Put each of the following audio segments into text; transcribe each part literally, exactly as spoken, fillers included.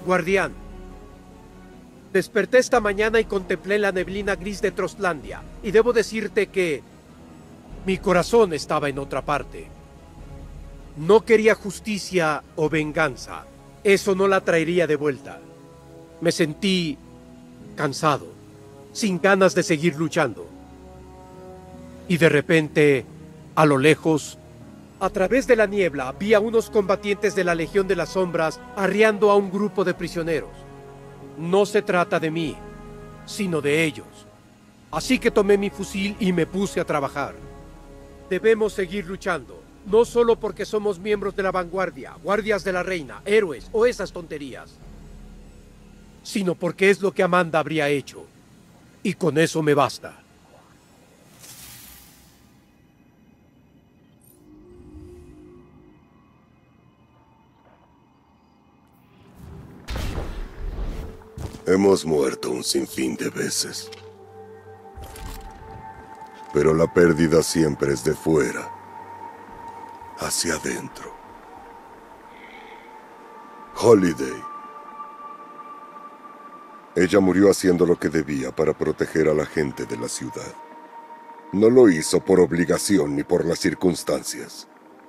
Guardián, desperté esta mañana y contemplé la neblina gris de Trostlandia, y debo decirte que mi corazón estaba en otra parte. No quería justicia o venganza. Eso no la traería de vuelta. Me sentí cansado, sin ganas de seguir luchando. Y de repente, a lo lejos, a través de la niebla, vi a unos combatientes de la Legión de las Sombras arriando a un grupo de prisioneros. No se trata de mí, sino de ellos. Así que tomé mi fusil y me puse a trabajar. Debemos seguir luchando, no solo porque somos miembros de la vanguardia, guardias de la reina, héroes o esas tonterías, sino porque es lo que Amanda habría hecho. Y con eso me basta. Hemos muerto un sinfín de veces. Pero la pérdida siempre es de fuera hacia adentro. Holiday. Ella murió haciendo lo que debía para proteger a la gente de la ciudad. No lo hizo por obligación ni por las circunstancias.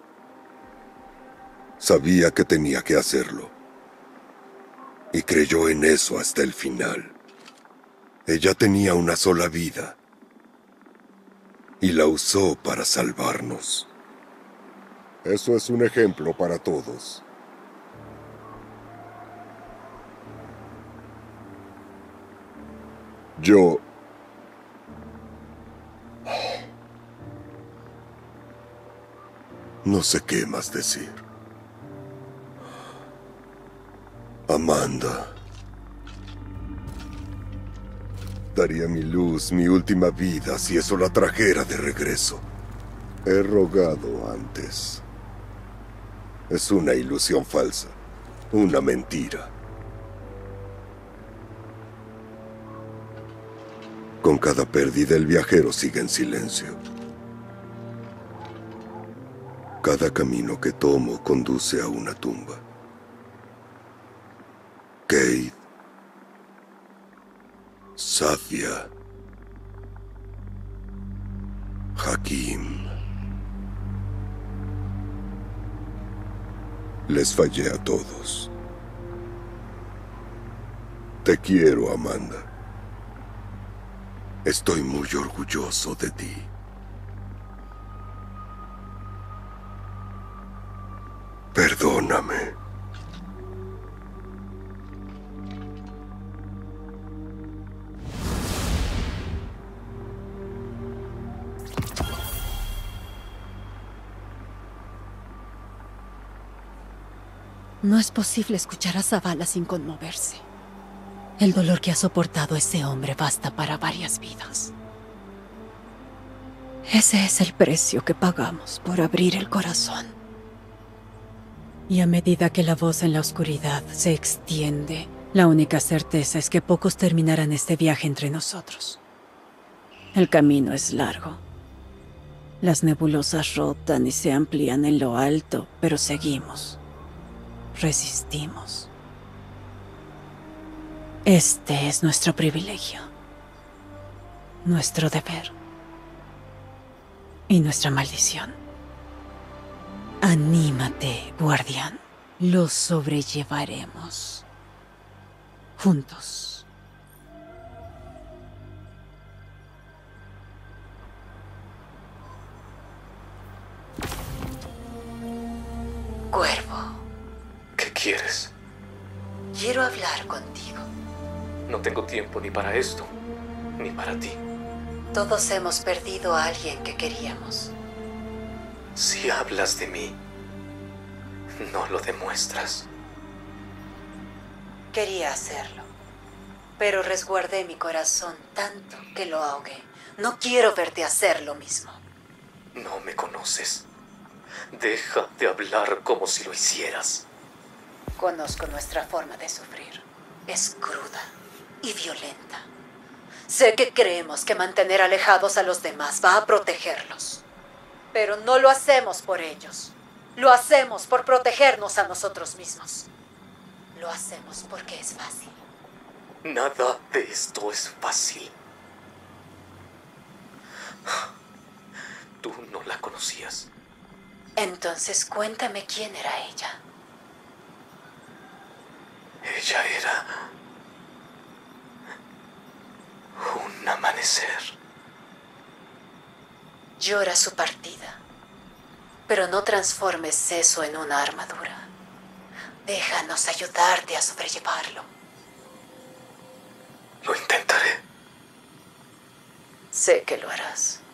Sabía que tenía que hacerlo. Y creyó en eso hasta el final. Ella tenía una sola vida. Y la usó para salvarnos. Eso es un ejemplo para todos. Yo... no sé qué más decir. Amanda. Daría mi luz, mi última vida, si eso la trajera de regreso. He rogado antes. Es una ilusión falsa. Una mentira. Con cada pérdida el viajero sigue en silencio. Cada camino que tomo conduce a una tumba. Cade, Safia, Hakim. Les fallé a todos. Te quiero, Amanda. Estoy muy orgulloso de ti. Perdóname. No es posible escuchar a Zavala sin conmoverse. El dolor que ha soportado ese hombre basta para varias vidas. Ese es el precio que pagamos por abrir el corazón. Y a medida que la voz en la oscuridad se extiende, la única certeza es que pocos terminarán este viaje entre nosotros. El camino es largo. Las nebulosas rotan y se amplían en lo alto, pero seguimos. Resistimos. Este es nuestro privilegio, nuestro deber y nuestra maldición. Anímate, guardián. Lo sobrellevaremos juntos. Cuervo. ¿Qué quieres? Quiero hablar contigo. No tengo tiempo ni para esto, ni para ti. Todos hemos perdido a alguien que queríamos. Si hablas de mí, no lo demuestras. Quería hacerlo, pero resguardé mi corazón tanto que lo ahogué. No quiero verte hacer lo mismo. No me conoces. Deja de hablar como si lo hicieras. Conozco nuestra forma de sufrir. Es cruda y violenta. Sé que creemos que mantener alejados a los demás va a protegerlos. Pero no lo hacemos por ellos. Lo hacemos por protegernos a nosotros mismos. Lo hacemos porque es fácil. Nada de esto es fácil. Tú no la conocías. Entonces cuéntame quién era ella. Ella era un amanecer. Llora su partida, pero no transformes eso en una armadura. Déjanos ayudarte a sobrellevarlo. Lo intentaré. Sé que lo harás.